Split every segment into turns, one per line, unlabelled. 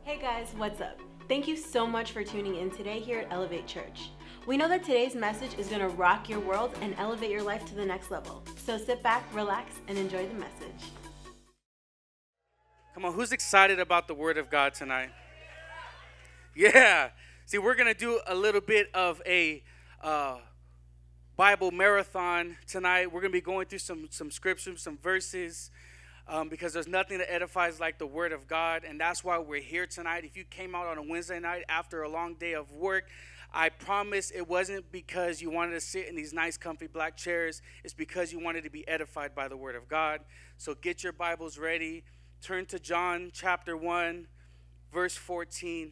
Hey guys, what's up? Thank you so much for tuning in today here at Elevate Church. We know that today's message is going to rock your world and elevate your life to the next level. So sit back, relax, and enjoy the message.
Come on, who's excited about the Word of God tonight? Yeah. See, we're going to do a little bit of a Bible marathon tonight. We're going to be going through some scriptures, some verses, because there's nothing that edifies like the Word of God, and that's why we're here tonight. If you came out on a Wednesday night after a long day of work, I promise it wasn't because you wanted to sit in these nice, comfy black chairs. It's because you wanted to be edified by the Word of God. So get your Bibles ready. Turn to John chapter 1, verse 14.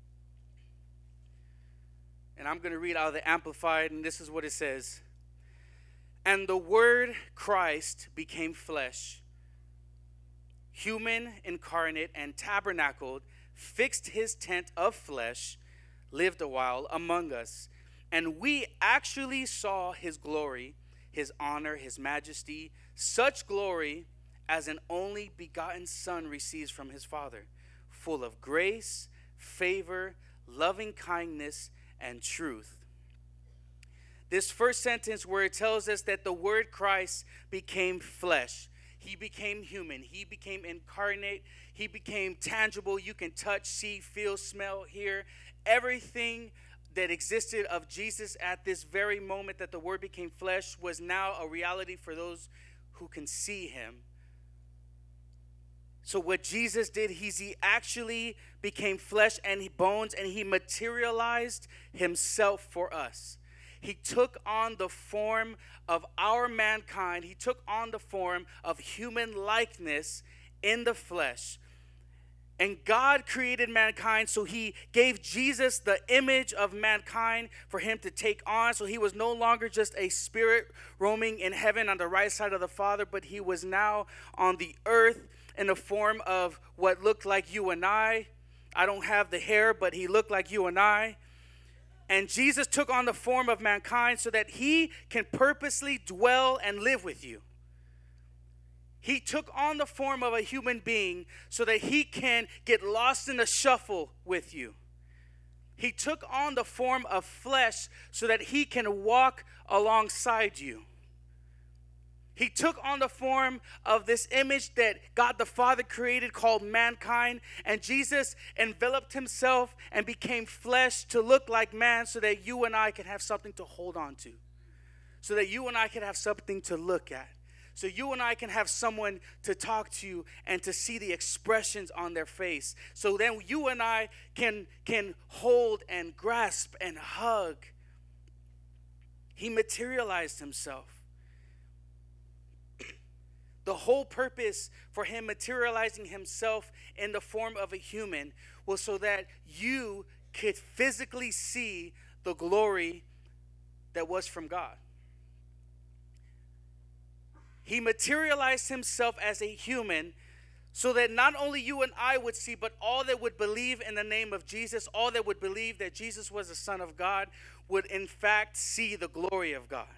And I'm going to read out of the Amplified, and this is what it says. And the Word Christ became flesh, human, incarnate, and tabernacled, fixed his tent of flesh, lived a while among us. And we actually saw his glory, his honor, his majesty, such glory as an only begotten Son receives from his Father, full of grace, favor, loving kindness, and truth. This first sentence where it tells us that the Word Christ became flesh. He became human. He became incarnate. He became tangible. You can touch, see, feel, smell, hear. Everything that existed of Jesus at this very moment that the Word became flesh was now a reality for those who can see him. So what Jesus did, he actually became flesh and bones, and he materialized himself for us. He took on the form of our mankind. He took on the form of human likeness in the flesh. And God created mankind, so he gave Jesus the image of mankind for him to take on. So he was no longer just a spirit roaming in heaven on the right side of the Father, but he was now on the earth in the form of what looked like you and I. I don't have the hair, but he looked like you and I. And Jesus took on the form of mankind so that he can purposely dwell and live with you. He took on the form of a human being so that he can get lost in the shuffle with you. He took on the form of flesh so that he can walk alongside you. He took on the form of this image that God the Father created called mankind. And Jesus enveloped himself and became flesh to look like man so that you and I can have something to hold on to. So that you and I can have something to look at. So you and I can have someone to talk to and to see the expressions on their face. So then you and I can hold and grasp and hug. He materialized himself. The whole purpose for him materializing himself in the form of a human was so that you could physically see the glory that was from God. He materialized himself as a human so that not only you and I would see, but all that would believe in the name of Jesus, all that would believe that Jesus was the Son of God, would in fact see the glory of God.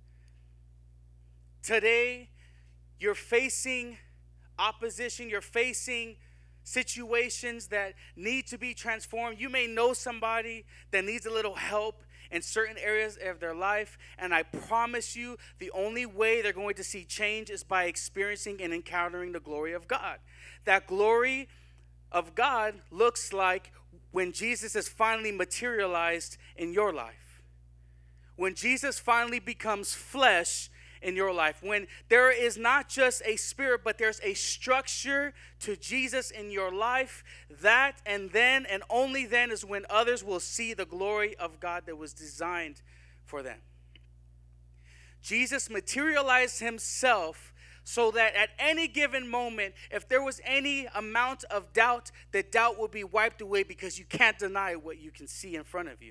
Today, you're facing opposition. You're facing situations that need to be transformed. You may know somebody that needs a little help in certain areas of their life. And I promise you, the only way they're going to see change is by experiencing and encountering the glory of God. That glory of God looks like when Jesus is finally materialized in your life. When Jesus finally becomes flesh in your life, when there is not just a spirit, but there's a structure to Jesus in your life, that and then and only then is when others will see the glory of God that was designed for them. Jesus materialized himself so that at any given moment, if there was any amount of doubt, the doubt will be wiped away because you can't deny what you can see in front of you.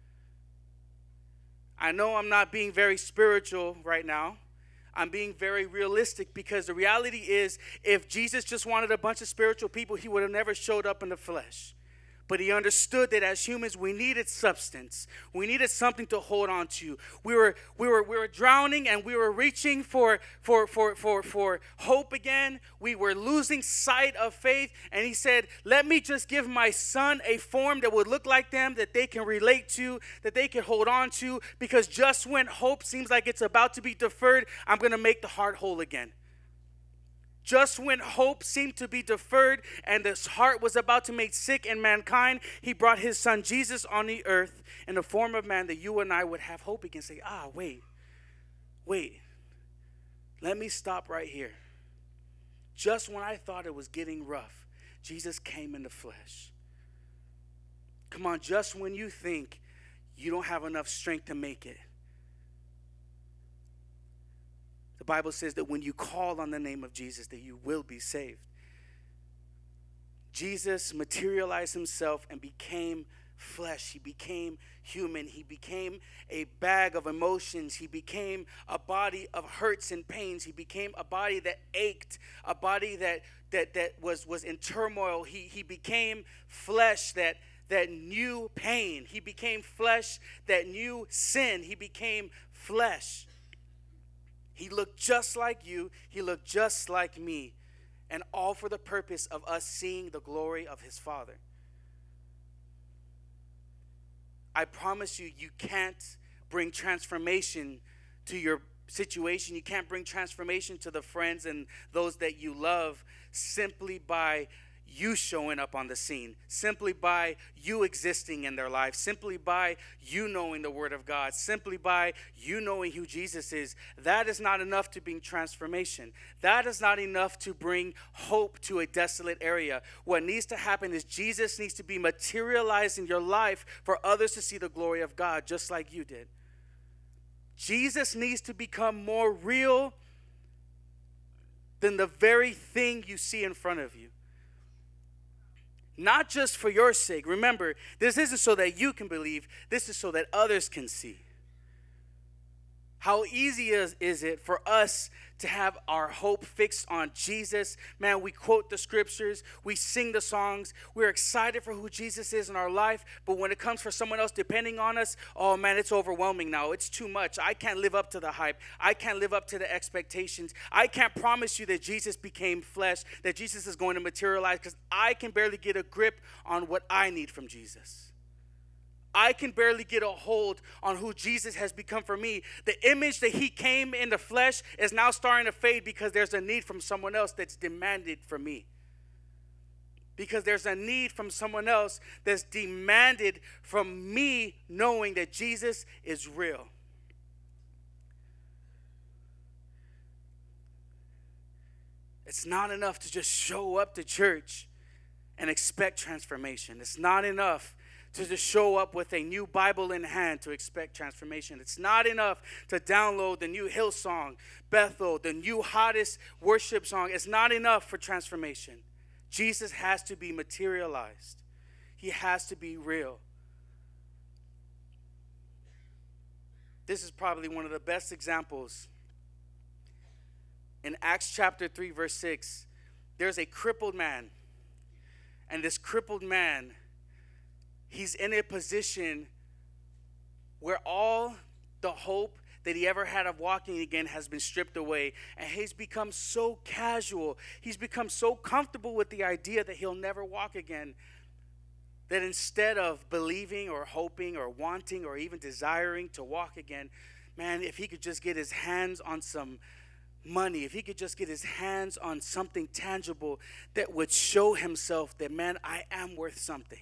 I know I'm not being very spiritual right now. I'm being very realistic because the reality is if Jesus just wanted a bunch of spiritual people, he would have never showed up in the flesh. But he understood that as humans, we needed substance. We needed something to hold on to. We were drowning, and we were reaching for hope again. We were losing sight of faith. And he said, let me just give my son a form that would look like them, that they can relate to, that they can hold on to. Because just when hope seems like it's about to be deferred, I'm going to make the heart whole again. Just when hope seemed to be deferred and this heart was about to make sick in mankind, he brought his son Jesus on the earth in the form of man, that you and I would have hope again. Say, wait, let me stop right here. Just when I thought it was getting rough, Jesus came in the flesh. Come on, just when you think you don't have enough strength to make it, the Bible says that when you call on the name of Jesus, that you will be saved. Jesus materialized himself and became flesh. He became human. He became a bag of emotions. He became a body of hurts and pains. He became a body that ached, a body that was in turmoil. He became flesh that knew pain. He became flesh that knew sin. He became flesh. He looked just like you. He looked just like me. And all for the purpose of us seeing the glory of his Father. I promise you, you can't bring transformation to your situation. You can't bring transformation to the friends and those that you love simply by you showing up on the scene, simply by you existing in their life, simply by you knowing the Word of God, simply by you knowing who Jesus is. That is not enough to bring transformation. That is not enough to bring hope to a desolate area. What needs to happen is Jesus needs to be materialized in your life for others to see the glory of God, just like you did. Jesus needs to become more real than the very thing you see in front of you. Not just for your sake. Remember, this isn't so that you can believe. This is so that others can see. How easy is it for us to have our hope fixed on Jesus? Man, we quote the scriptures. We sing the songs. We're excited for who Jesus is in our life. But when it comes for someone else depending on us, oh man, it's overwhelming now. It's too much. I can't live up to the hype. I can't live up to the expectations. I can't promise you that Jesus became flesh, that Jesus is going to materialize, because I can barely get a grip on what I need from Jesus. I can barely get a hold on who Jesus has become for me. The image that he came in the flesh is now starting to fade because there's a need from someone else that's demanded from me. Because there's a need from someone else that's demanded from me, knowing that Jesus is real. It's not enough to just show up to church and expect transformation. It's not enough to just show up with a new Bible in hand to expect transformation. It's not enough to download the new Hillsong, Bethel, the new hottest worship song. It's not enough for transformation. Jesus has to be materialized. He has to be real. This is probably one of the best examples. In Acts chapter 3, verse 6, there's a crippled man. And this crippled man, he's in a position where all the hope that he ever had of walking again has been stripped away. And he's become so casual. He's become so comfortable with the idea that he'll never walk again, that instead of believing or hoping or wanting or even desiring to walk again, man, if he could just get his hands on some money, if he could just get his hands on something tangible that would show himself that, man, I am worth something.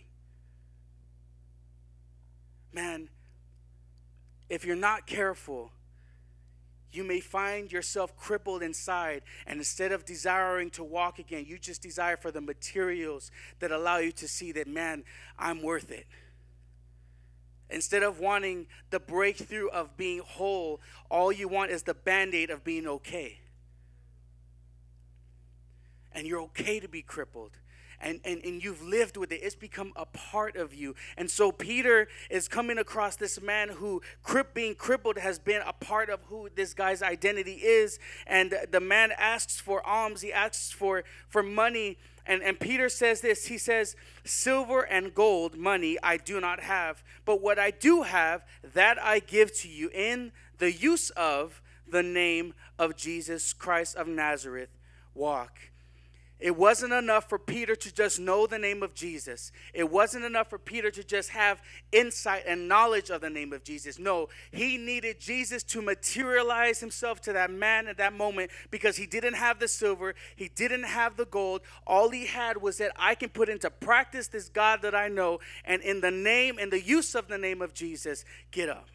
Man, if you're not careful, you may find yourself crippled inside, and instead of desiring to walk again, you just desire for the materials that allow you to see that, man, I'm worth it. Instead of wanting the breakthrough of being whole, all you want is the Band-Aid of being okay. And you're okay to be crippled. and you've lived with it. It's become a part of you. And so Peter is coming across this man who being crippled has been a part of who this guy's identity is. And the man asks for alms. He asks for money. And Peter says this. He says, silver and gold, money, I do not have. But what I do have, that I give to you in the use of the name of Jesus Christ of Nazareth. Walk. It wasn't enough for Peter to just know the name of Jesus. It wasn't enough for Peter to just have insight and knowledge of the name of Jesus. No, he needed Jesus to materialize himself to that man at that moment, because he didn't have the silver. He didn't have the gold. All he had was that I can put into practice this God that I know, and in the use of the name of Jesus, get up.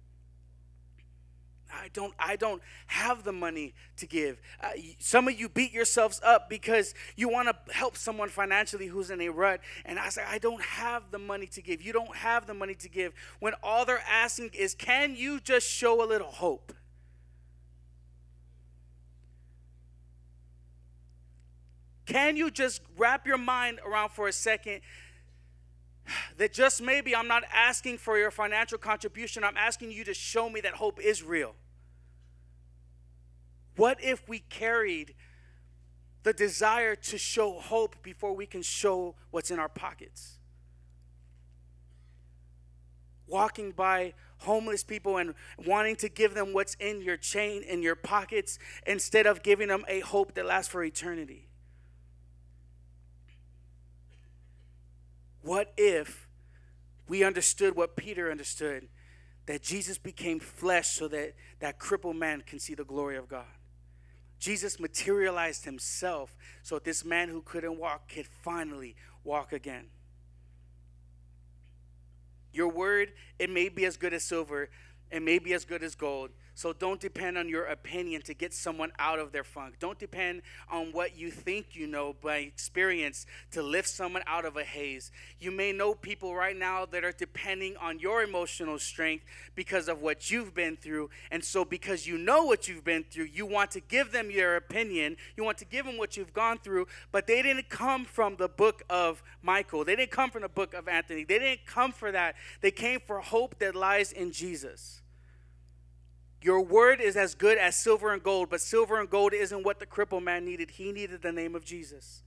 I don't have the money to give. Some of you beat yourselves up because you want to help someone financially who's in a rut. And I say, I don't have the money to give. You don't have the money to give. When all they're asking is, can you just show a little hope? Can you just wrap your mind around for a second that just maybe I'm not asking for your financial contribution. I'm asking you to show me that hope is real. What if we carried the desire to show hope before we can show what's in our pockets? Walking by homeless people and wanting to give them what's in your chain, in your pockets, instead of giving them a hope that lasts for eternity. What if we understood what Peter understood, that Jesus became flesh so that that crippled man can see the glory of God? Jesus materialized himself so this man who couldn't walk could finally walk again. Your word, it may be as good as silver, it may be as good as gold. So don't depend on your opinion to get someone out of their funk. Don't depend on what you think you know by experience to lift someone out of a haze. You may know people right now that are depending on your emotional strength because of what you've been through. And so because you know what you've been through, you want to give them your opinion. You want to give them what you've gone through. But they didn't come from the book of Michael. They didn't come from the book of Anthony. They didn't come for that. They came for hope that lies in Jesus. Your word is as good as silver and gold, but silver and gold isn't what the crippled man needed. He needed the name of Jesus.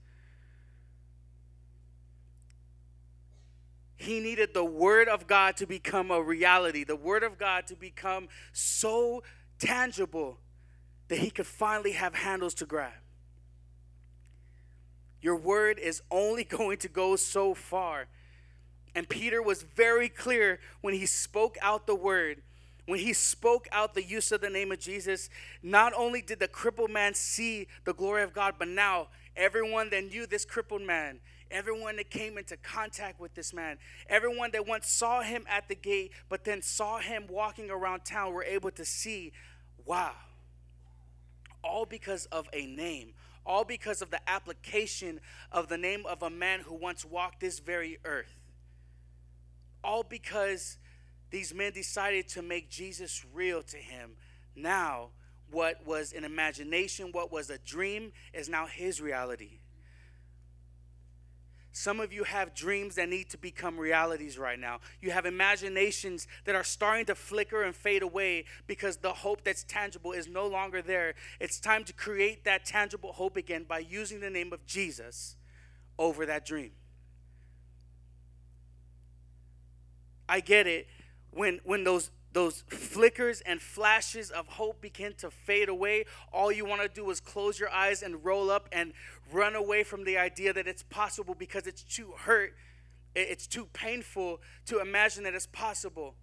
He needed the word of God to become a reality, the word of God to become so tangible that he could finally have handles to grab. Your word is only going to go so far. And Peter was very clear when he spoke out the word. When he spoke out the use of the name of Jesus, not only did the crippled man see the glory of God, but now everyone that knew this crippled man, everyone that came into contact with this man, everyone that once saw him at the gate, but then saw him walking around town, were able to see, wow, all because of a name, all because of the application of the name of a man who once walked this very earth, all because these men decided to make Jesus real to him. Now, what was an imagination, what was a dream, is now his reality. Some of you have dreams that need to become realities right now. You have imaginations that are starting to flicker and fade away because the hope that's tangible is no longer there. It's time to create that tangible hope again by using the name of Jesus over that dream. I get it. When those flickers and flashes of hope begin to fade away, all you want to do is close your eyes and roll up and run away from the idea that it's possible because it's too hurt. It's too painful to imagine that it's possible.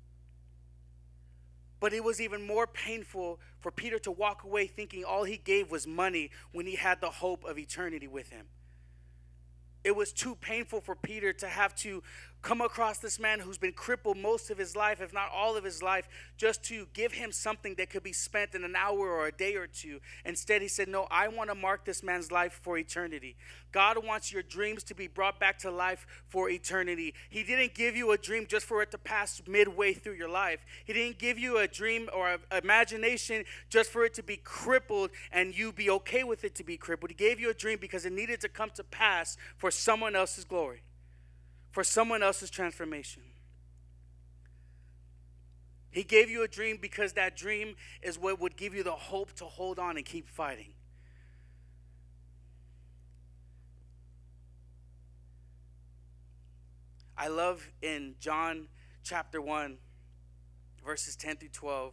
But it was even more painful for Peter to walk away thinking all he gave was money when he had the hope of eternity with him. It was too painful for Peter to have to come across this man who's been crippled most of his life, if not all of his life, just to give him something that could be spent in an hour or a day or two. Instead, he said, no, I want to mark this man's life for eternity. God wants your dreams to be brought back to life for eternity. He didn't give you a dream just for it to pass midway through your life. He didn't give you a dream or an imagination just for it to be crippled and you be okay with it to be crippled. He gave you a dream because it needed to come to pass for someone else's glory, for someone else's transformation. He gave you a dream because that dream is what would give you the hope to hold on and keep fighting. I love in John chapter 1, verses 10 through 12.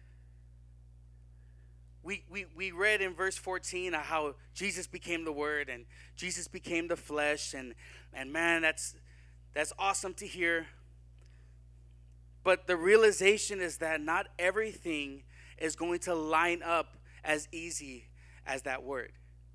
We read in verse 14 how Jesus became the Word and Jesus became the flesh. And man, that's awesome to hear. But the realization is that not everything is going to line up as easy as that word.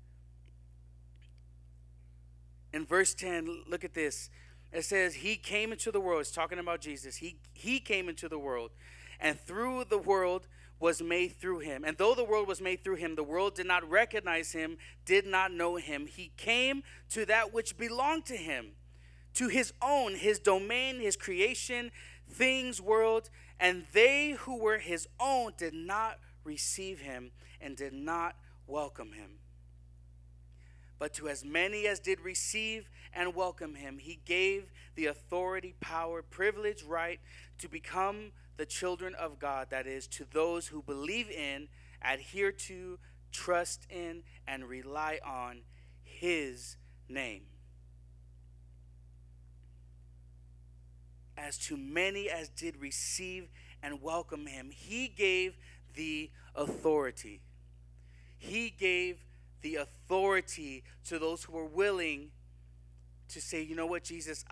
In verse 10, look at this. It says, he came into the world. It's talking about Jesus. He came into the world, and through the world was made through him. And though the world was made through him, the world did not recognize him, did not know him. He came to that which belonged to him, to his own, his domain, his creation, things, world, and they who were his own did not receive him and did not welcome him. But to as many as did receive and welcome him, he gave the authority, power, privilege, right to become the children of God. That is, to those who believe in, adhere to, trust in, and rely on his name. As to many as did receive and welcome him, he gave the authority. He gave the authority to those who were willing to say, you know what, Jesus,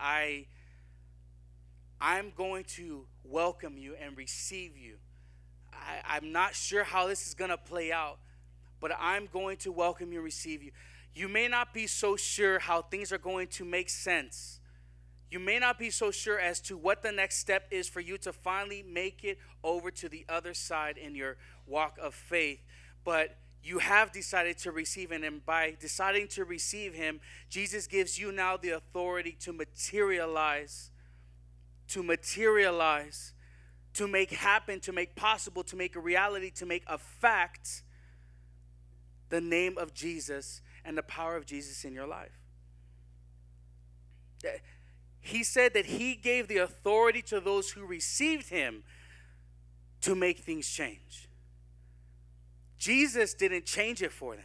I'm going to welcome you and receive you. I'm not sure how this is going to play out, but I'm going to welcome you and receive you. You may not be so sure how things are going to make sense. You may not be so sure as to what the next step is for you to finally make it over to the other side in your walk of faith, but you have decided to receive him, and by deciding to receive him, Jesus gives you now the authority to materialize, to make happen, to make possible, to make a reality, to make a fact the name of Jesus and the power of Jesus in your life. He said that he gave the authority to those who received him to make things change. Jesus didn't change it for them.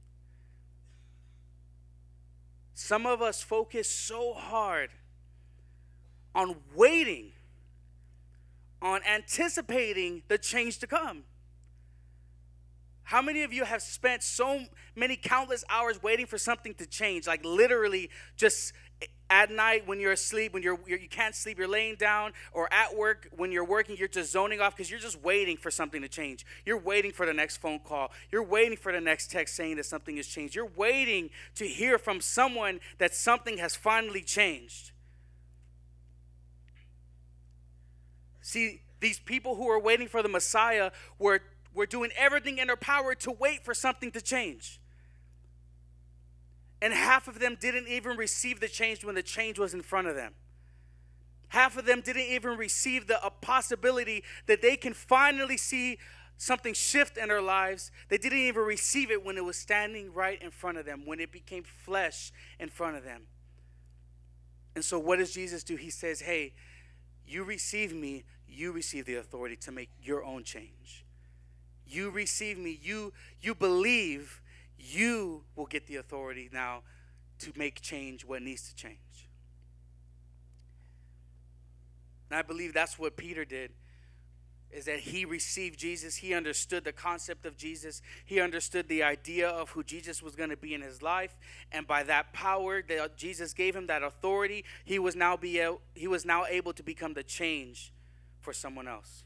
Some of us focus so hard on waiting, on anticipating the change to come. How many of you have spent so many countless hours waiting for something to change? Like literally just at night when you're asleep, when you can't sleep, you're laying down, or at work when you're working, you're just zoning off because you're just waiting for something to change. You're waiting for the next phone call. You're waiting for the next text saying that something has changed. You're waiting to hear from someone that something has finally changed. See, these people who are waiting for the Messiah were doing everything in their power to wait for something to change. And half of them didn't even receive the change when the change was in front of them. Half of them didn't even receive the possibility that they can finally see something shift in their lives. They didn't even receive it when it was standing right in front of them, when it became flesh in front of them. And so what does Jesus do? He says, hey, you receive me, you receive the authority to make your own change. You receive me, you believe, you will get the authority now to make change what needs to change. And I believe that's what Peter did, is that he received Jesus. He understood the concept of Jesus. He understood the idea of who Jesus was going to be in his life. And by that power that Jesus gave him, that authority, he was now able to become the change for someone else.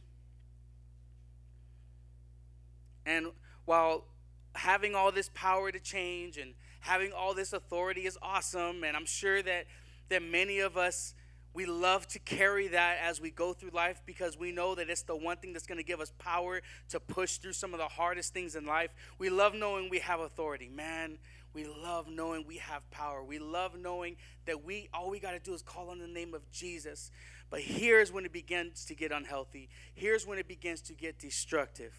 And while having all this power to change and having all this authority is awesome, and I'm sure that many of us We love to carry that as we go through life because we know that it's the one thing that's going to give us power to push through some of the hardest things in life. We love knowing we have authority. Man, we love knowing we have power. We love knowing that all we got to do is call on the name of Jesus. But here's when it begins to get unhealthy. Here's when it begins to get destructive.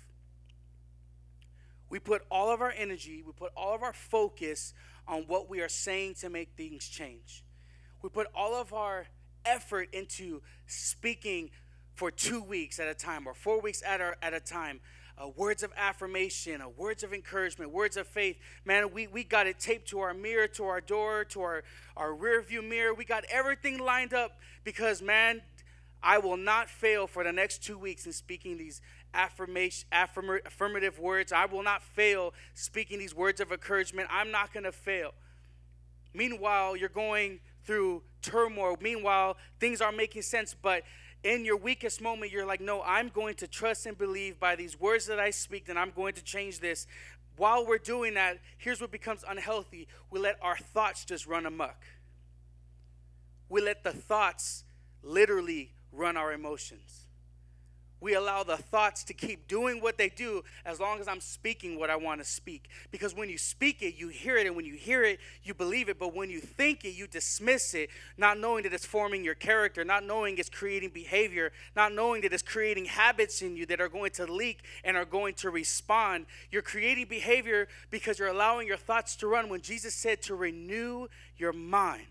We put all of our energy, we put all of our focus on what we are saying to make things change. We put all of our effort into speaking for 2 weeks at a time or 4 weeks at a time. Words of affirmation, words of encouragement, words of faith. Man, we got it taped to our mirror, to our door, to our rear view mirror. We got everything lined up because, man, I will not fail for the next 2 weeks in speaking these affirmative words. I will not fail speaking these words of encouragement. I'm not going to fail. Meanwhile, you're going through turmoil. Meanwhile, things are making sense, but in your weakest moment, you're like, no, I'm going to trust and believe by these words that I speak, that I'm going to change this. While we're doing that, here's what becomes unhealthy. We let our thoughts just run amok. We let the thoughts literally run our emotions. We allow the thoughts to keep doing what they do as long as I'm speaking what I want to speak. Because when you speak it, you hear it. And when you hear it, you believe it. But when you think it, you dismiss it, not knowing that it's forming your character, not knowing it's creating behavior, not knowing that it's creating habits in you that are going to leak and are going to respond. You're creating behavior because you're allowing your thoughts to run when Jesus said to renew your mind.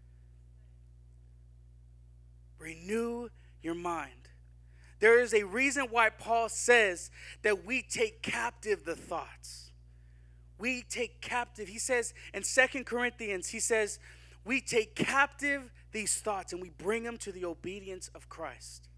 Renew your mind. There is a reason why Paul says that we take captive the thoughts. We take captive. He says in 2 Corinthians, he says, we take captive these thoughts and we bring them to the obedience of Christ.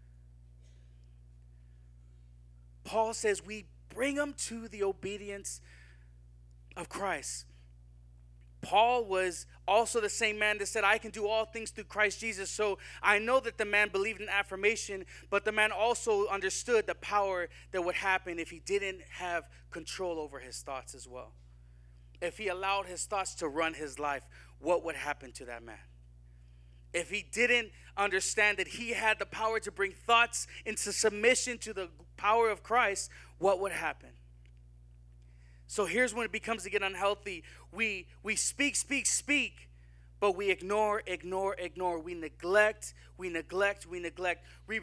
Paul says we bring them to the obedience of Christ. Paul was also the same man that said, I can do all things through Christ Jesus. So I know that the man believed in affirmation, but the man also understood the power that would happen if he didn't have control over his thoughts as well. If he allowed his thoughts to run his life, what would happen to that man? If he didn't understand that he had the power to bring thoughts into submission to the power of Christ, what would happen? So here's when it becomes to get unhealthy. We speak, but we ignore. We neglect. We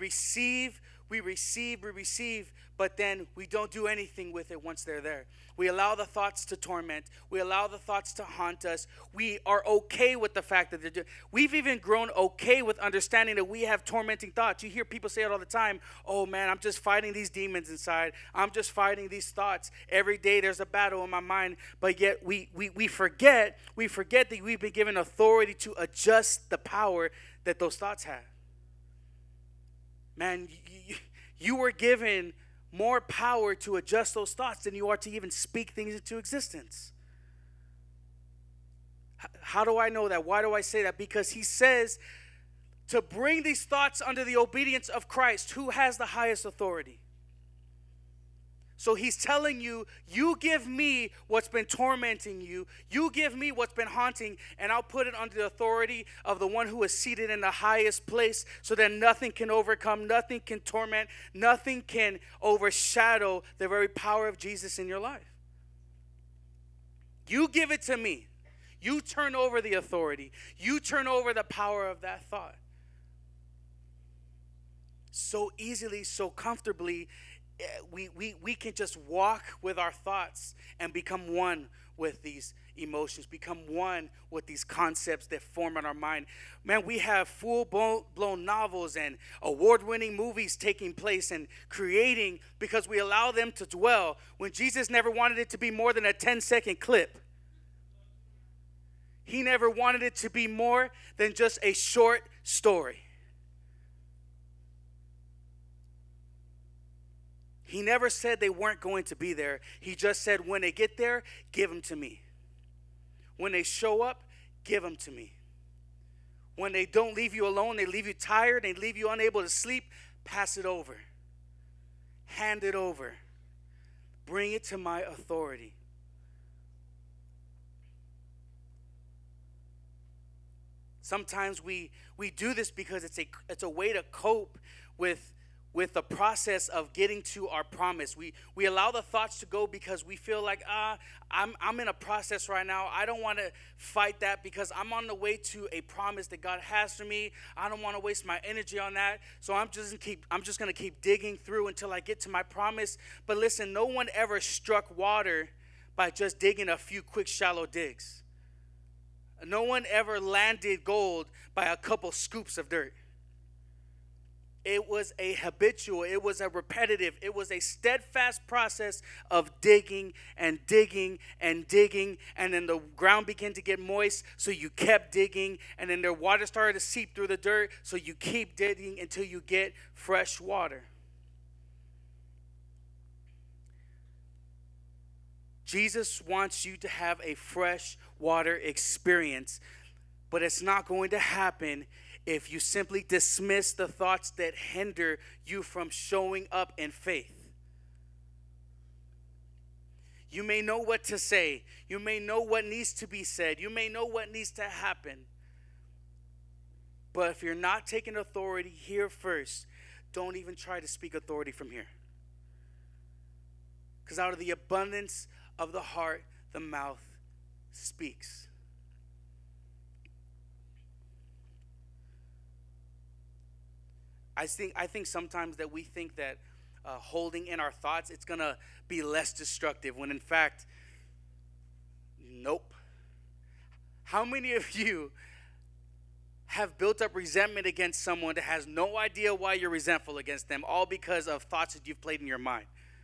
receive, but then we don't do anything with it once they're there. We allow the thoughts to torment. We allow the thoughts to haunt us. We are okay with the fact that they're doing. We've even grown okay with understanding that we have tormenting thoughts. You hear people say it all the time. Oh man, I'm just fighting these demons inside. I'm just fighting these thoughts. Every day there's a battle in my mind. But yet we forget that we've been given authority to adjust the power that those thoughts have. Man, you were given more power to adjust those thoughts than you are to even speak things into existence. How do I know that? Why do I say that? Because he says to bring these thoughts under the obedience of Christ, who has the highest authority. So he's telling you, you give me what's been tormenting you. You give me what's been haunting, and I'll put it under the authority of the one who is seated in the highest place so that nothing can overcome, nothing can torment, nothing can overshadow the very power of Jesus in your life. You give it to me. You turn over the authority. You turn over the power of that thought. So easily, so comfortably, we can just walk with our thoughts and become one with these emotions, become one with these concepts that form in our mind. Man, we have full-blown novels and award-winning movies taking place and creating because we allow them to dwell when Jesus never wanted it to be more than a 10-second clip. He never wanted it to be more than just a short story. He never said they weren't going to be there. He just said, when they get there, give them to me. When they show up, give them to me. When they don't leave you alone, they leave you tired, they leave you unable to sleep, pass it over. Hand it over. Bring it to my authority. Sometimes we do this because it's a way to cope with the process of getting to our promise. We allow the thoughts to go because we feel like, I'm in a process right now. I don't want to fight that because I'm on the way to a promise that God has for me. I don't want to waste my energy on that. So I'm just going to keep digging through until I get to my promise. But listen, no one ever struck water by just digging a few quick shallow digs. No one ever landed gold by a couple scoops of dirt. It was a habitual, it was a repetitive, it was a steadfast process of digging and digging and digging, and then the ground began to get moist, so you kept digging, and then the water started to seep through the dirt, so you keep digging until you get fresh water. Jesus wants you to have a fresh water experience, but it's not going to happen if you simply dismiss the thoughts that hinder you from showing up in faith. You may know what to say. You may know what needs to be said. You may know what needs to happen. But if you're not taking authority here first, don't even try to speak authority from here. Because out of the abundance of the heart, the mouth speaks. I think sometimes that we think that holding in our thoughts, it's going to be less destructive, when in fact, nope. How many of you have built up resentment against someone that has no idea why you're resentful against them, all because of thoughts that you've played in your mind?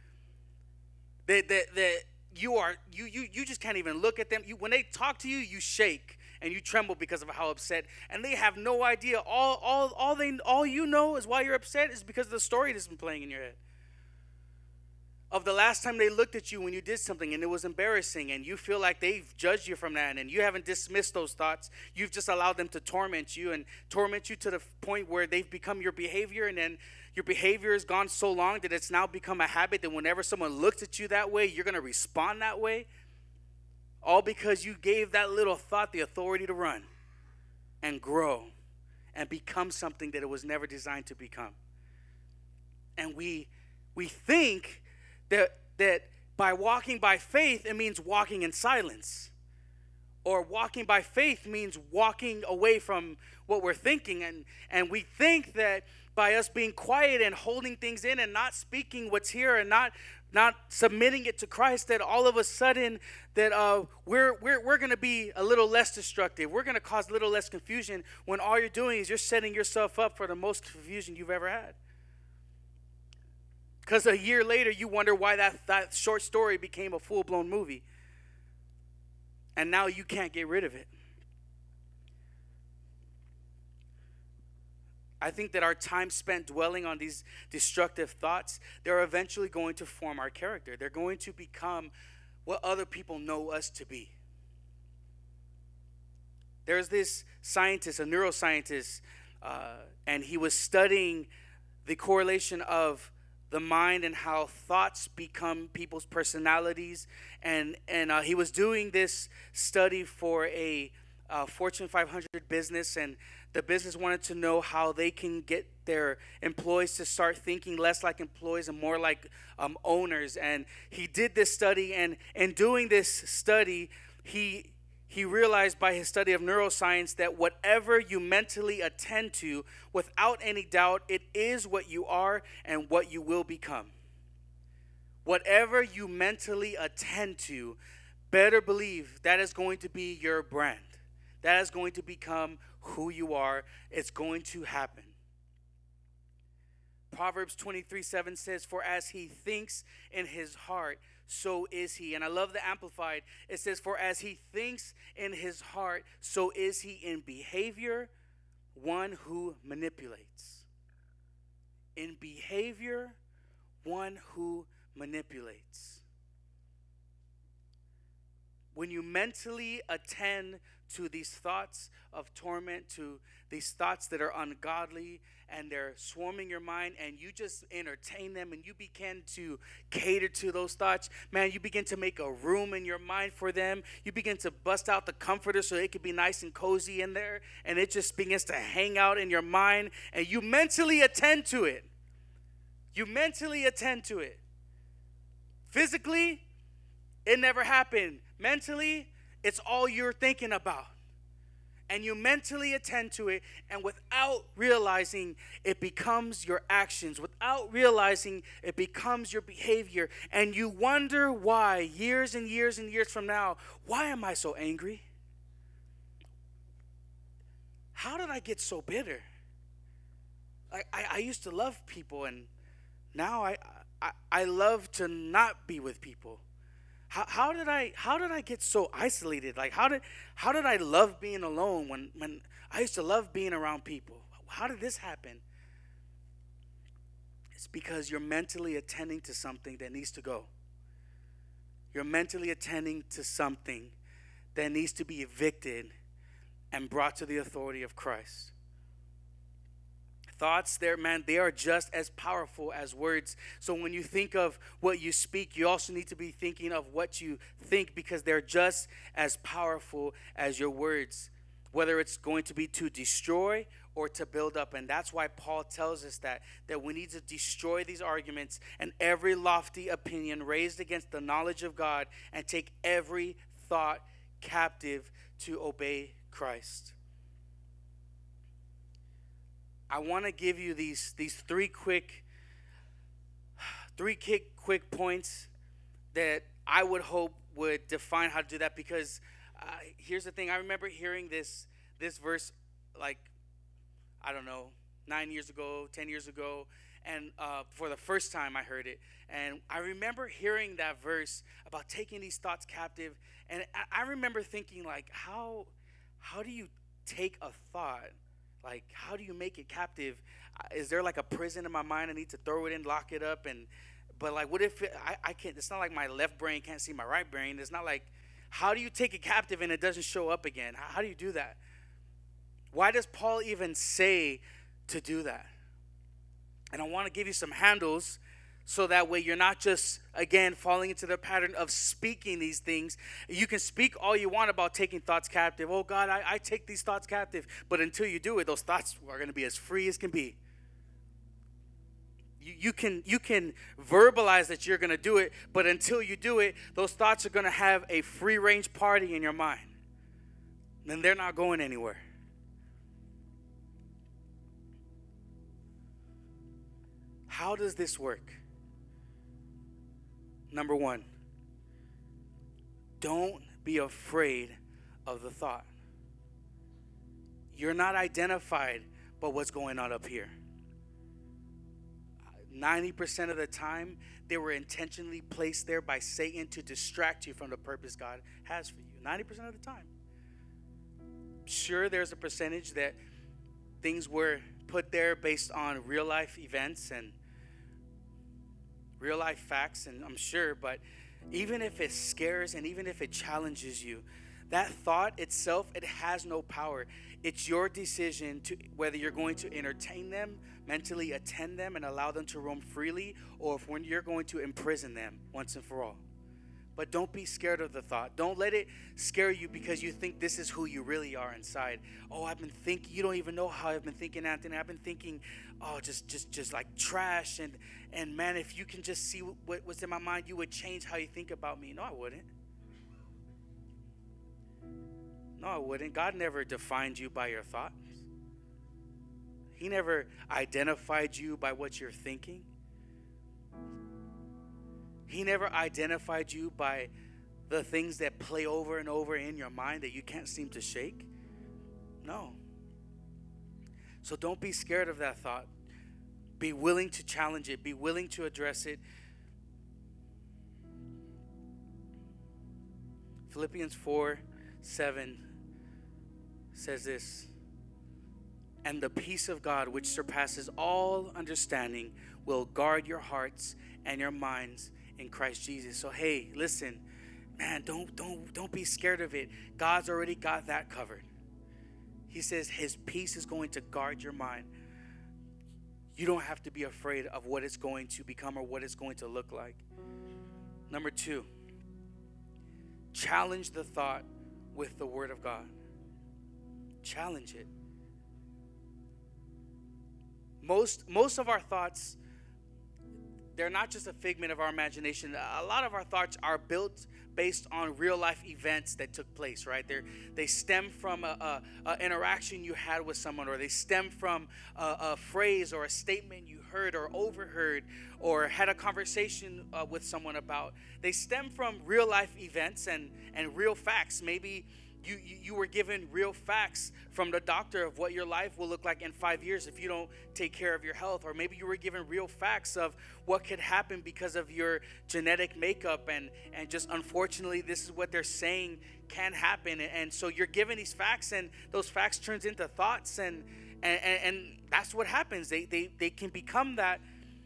That you just can't even look at them. When they talk to you, you shake and you tremble because of how upset, and they have no idea. All you know is why you're upset is because of the story that's been playing in your head of the last time they looked at you when you did something and it was embarrassing, and you feel like they've judged you from that, and you haven't dismissed those thoughts. You've just allowed them to torment you to the point where they've become your behavior, and then your behavior has gone so long that it's now become a habit that whenever someone looks at you that way, you're going to respond that way. All because you gave that little thought the authority to run and grow and become something that it was never designed to become. And we think that by walking by faith, it means walking in silence. Or walking by faith means walking away from what we're thinking. And we think that by us being quiet and holding things in and not speaking what's here and not submitting it to Christ, that all of a sudden that we're going to be a little less destructive. We're going to cause a little less confusion, when all you're doing is you're setting yourself up for the most confusion you've ever had. Because a year later, you wonder why that short story became a full-blown movie. And now you can't get rid of it. I think that our time spent dwelling on these destructive thoughts, they're eventually going to form our character. They're going to become what other people know us to be. There's this scientist, a neuroscientist, and he was studying the correlation of the mind and how thoughts become people's personalities. And he was doing this study for a Fortune 500 business, and the business wanted to know how they can get their employees to start thinking less like employees and more like owners. And he did this study, and in doing this study, he realized by his study of neuroscience that whatever you mentally attend to, without any doubt, it is what you are and what you will become. Whatever you mentally attend to, better believe that is going to be your brand. That is going to become who you are. It's going to happen. Proverbs 23:7 says, "For as he thinks in his heart, so is he." And I love the Amplified. It says, "For as he thinks in his heart, so is he in behavior, one who manipulates." In behavior, one who manipulates. When you mentally attend to these thoughts of torment, to these thoughts that are ungodly, and they're swarming your mind, and you just entertain them, and you begin to cater to those thoughts. Man, you begin to make a room in your mind for them. You begin to bust out the comforter so it can be nice and cozy in there, and it just begins to hang out in your mind, and you mentally attend to it. You mentally attend to it. Physically, it never happened. Mentally, it's all you're thinking about. And you mentally attend to it, and without realizing, it becomes your actions. Without realizing, it becomes your behavior. And you wonder why, years and years and years from now, why am I so angry? How did I get so bitter? I used to love people, and now I love to not be with people. How did I get so isolated? Like how did I love being alone when I used to love being around people? How did this happen? It's because you're mentally attending to something that needs to go. You're mentally attending to something that needs to be evicted and brought to the authority of Christ. Thoughts, they are just as powerful as words. So when you think of what you speak, you also need to be thinking of what you think, because they're just as powerful as your words, whether it's going to be to destroy or to build up. And that's why Paul tells us that we need to destroy these arguments and every lofty opinion raised against the knowledge of God, and take every thought captive to obey Christ. I want to give you these three quick points that I would hope would define how to do that, because here's the thing. I remember hearing this verse, like, I don't know, 9 years ago, 10 years ago, and for the first time I heard it. And I remember hearing that verse about taking these thoughts captive, and I remember thinking, like, how do you take a thought? Like, how do you make it captive? Is there like a prison in my mind? I need to throw it in, lock it up, but like, what if I can't? It's not like my left brain can't see my right brain. It's not like, how do you take it captive and it doesn't show up again? How do you do that? Why does Paul even say to do that? And I want to give you some handles, so that way you're not just, again, falling into the pattern of speaking these things. You can speak all you want about taking thoughts captive. Oh, God, I take these thoughts captive. But until you do it, those thoughts are going to be as free as can be. You can verbalize that you're going to do it, but until you do it, those thoughts are going to have a free-range party in your mind. And they're not going anywhere. How does this work? Number one, don't be afraid of the thought. You're not identified by what's going on up here. 90% of the time, they were intentionally placed there by Satan to distract you from the purpose God has for you. 90% of the time. Sure, there's a percentage that things were put there based on real life events and real life facts, and I'm sure, but even if it scares and even if it challenges you, that thought itself, it has no power. It's your decision to whether you're going to entertain them, mentally attend them, and allow them to roam freely, or if when you're going to imprison them once and for all. But don't be scared of the thought. Don't let it scare you because you think this is who you really are inside. Oh, I've been thinking. You don't even know how I've been thinking, Anthony. I've been thinking, oh, just like trash. And man, if you can just see what was in my mind, you would change how you think about me. No, I wouldn't. No, I wouldn't. God never defined you by your thoughts. He never identified you by what you're thinking. He never identified you by the things that play over and over in your mind that you can't seem to shake. No. So don't be scared of that thought. Be willing to challenge it. Be willing to address it. Philippians 4:7 says this. And the peace of God, which surpasses all understanding, will guard your hearts and your minds in Christ Jesus. So hey, listen, man, don't be scared of it. God's already got that covered. He says his peace is going to guard your mind. You don't have to be afraid of what it's going to become or what it's going to look like. Number 2, challenge the thought with the word of God. Challenge it. Most of our thoughts, they're not just a figment of our imagination. A lot of our thoughts are built based on real life events that took place, right? They stem from a interaction you had with someone, or they stem from a phrase or a statement you heard or overheard or had a conversation with someone about. They stem from real life events and real facts. Maybe you were given real facts from the doctor of what your life will look like in 5 years if you don't take care of your health. Or maybe you were given real facts of what could happen because of your genetic makeup. And just unfortunately, this is what they're saying can happen. And so you're given these facts, and those facts turns into thoughts. And that's what happens. They can become that.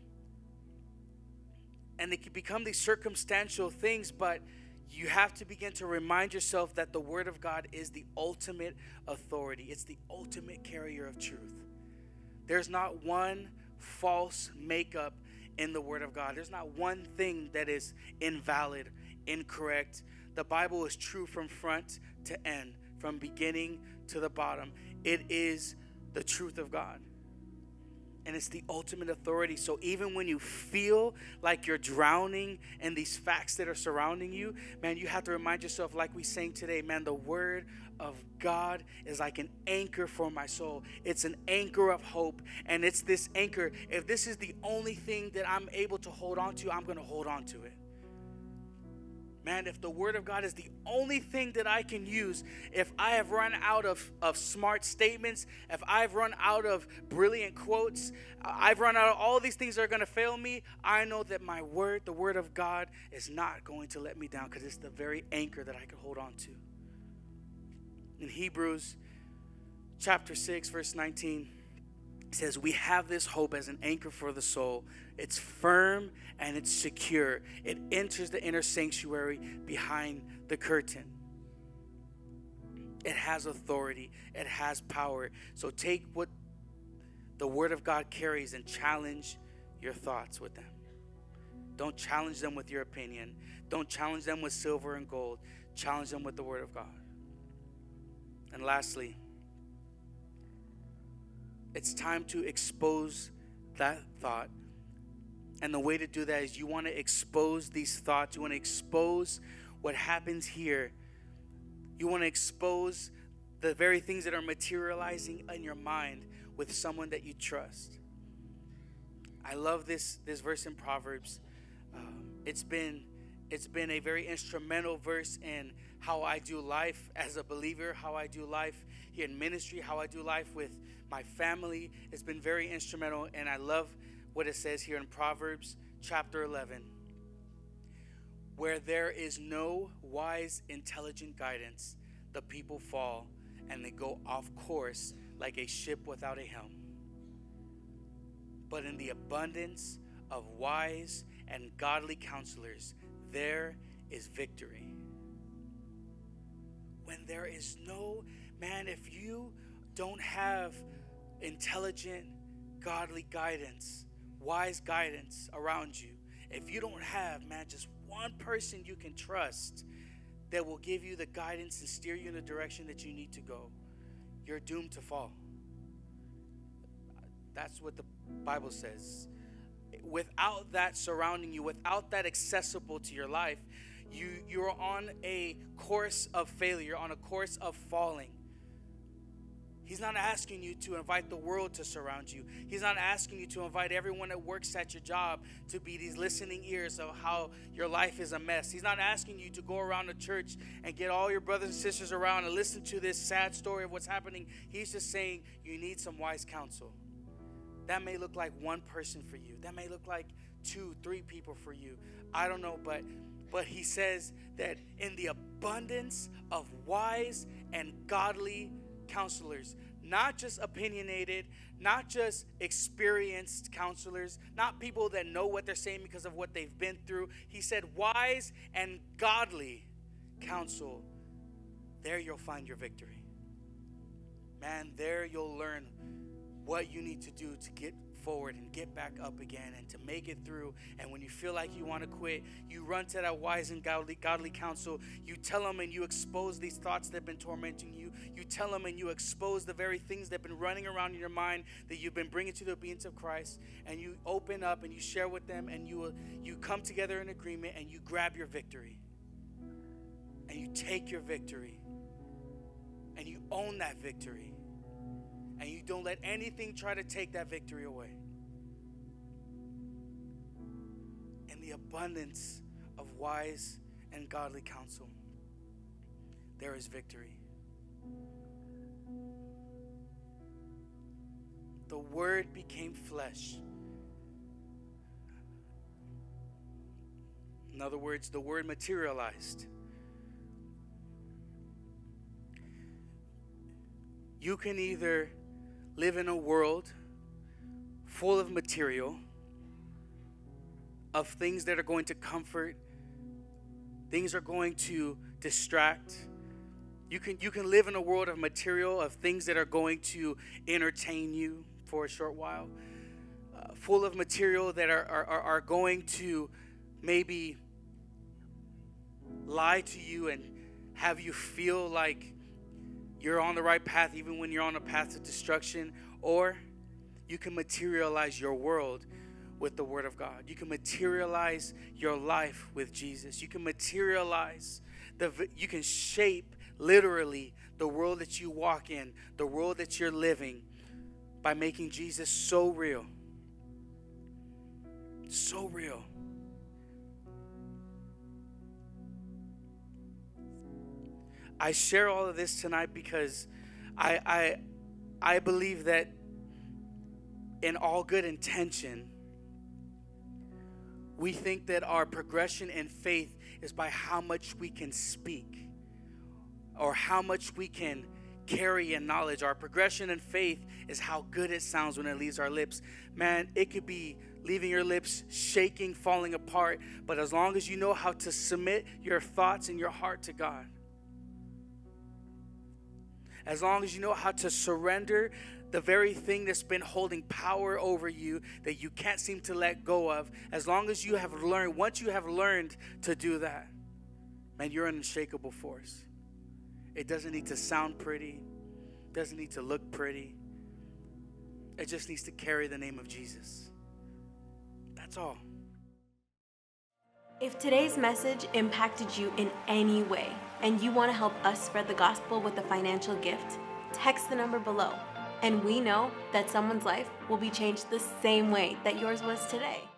And they can become these circumstantial things, but you have to begin to remind yourself that the Word of God is the ultimate authority. It's the ultimate carrier of truth. There's not one false makeup in the Word of God. There's not one thing that is invalid, incorrect. The Bible is true from front to end, from beginning to the bottom. It is the truth of God. And it's the ultimate authority. So even when you feel like you're drowning in these facts that are surrounding you, man, you have to remind yourself, like we sang today, man, the Word of God is like an anchor for my soul. It's an anchor of hope. And it's this anchor. If this is the only thing that I'm able to hold on to, I'm going to hold on to it. Man, if the Word of God is the only thing that I can use, if I have run out of smart statements, if I've run out of brilliant quotes, I've run out of all these things that are going to fail me, I know that my word, the Word of God, is not going to let me down, because it's the very anchor that I can hold on to. In Hebrews chapter 6, verse 19, it says, we have this hope as an anchor for the soul. It's firm and it's secure. It enters the inner sanctuary behind the curtain. It has authority. It has power. So take what the Word of God carries and challenge your thoughts with them. Don't challenge them with your opinion. Don't challenge them with silver and gold. Challenge them with the Word of God. And lastly, it's time to expose that thought. And the way to do that is you want to expose these thoughts. You want to expose what happens here. You want to expose the very things that are materializing in your mind with someone that you trust. I love this verse in Proverbs. It's been a very instrumental verse in how I do life as a believer, how I do life here in ministry, how I do life with my family. It's been very instrumental, and I love what it says here in Proverbs chapter 11. Where there is no wise, intelligent guidance, the people fall and they go off course like a ship without a helm. But in the abundance of wise and godly counselors, there is victory. When there is no, man, if you don't have intelligent, godly guidance, wise guidance around you, if you don't have, man, just one person you can trust that will give you the guidance and steer you in the direction that you need to go, you're doomed to fall. That's what the Bible says. Without that surrounding you, without that accessible to your life, you're on a course of failure, you're on a course of falling. He's not asking you to invite the world to surround you. He's not asking you to invite everyone that works at your job to be these listening ears of how your life is a mess. He's not asking you to go around the church and get all your brothers and sisters around and listen to this sad story of what's happening. He's just saying you need some wise counsel. That may look like one person for you. That may look like 2, 3 people for you. I don't know, but he says that in the abundance of wise and godly counselors, not just opinionated, not just experienced counselors, not people that know what they're saying because of what they've been through. He said wise and godly counsel, there you'll find your victory. Man, there you'll learn what you need to do to get forward and get back up again and to make it through. And when you feel like you want to quit, you run to that wise and godly counsel. You tell them and you expose these thoughts that have been tormenting you. You tell them and you expose the very things that have been running around in your mind that you've been bringing to the obedience of Christ. And you open up and you share with them, and you come together in agreement, and you grab your victory. And you take your victory. And you own that victory. And you don't let anything try to take that victory away. In the abundance of wise and godly counsel, there is victory. The Word became flesh. In other words, the Word materialized. You can either live in a world full of material, of things that are going to comfort, things are going to distract. You can live in a world of material, of things that are going to entertain you for a short while, full of material that are going to maybe lie to you and have you feel like you're on the right path even when you're on a path to destruction. Or you can materialize your world with the Word of God. You can materialize your life with Jesus. You can materialize, you can shape literally the world that you walk in, the world that you're living, by making Jesus so real. So real. I share all of this tonight because I believe that in all good intention, we think that our progression in faith is by how much we can speak or how much we can carry in knowledge. Our progression in faith is how good it sounds when it leaves our lips. Man, it could be leaving your lips shaking, falling apart, but as long as you know how to submit your thoughts and your heart to God, as long as you know how to surrender the very thing that's been holding power over you that you can't seem to let go of, as long as you have learned, once you have learned to do that, man, you're an unshakable force. It doesn't need to sound pretty. It doesn't need to look pretty. It just needs to carry the name of Jesus. That's all.
If today's message impacted you in any way and you want to help us spread the gospel with a financial gift, text the number below. And we know that someone's life will be changed the same way that yours was today.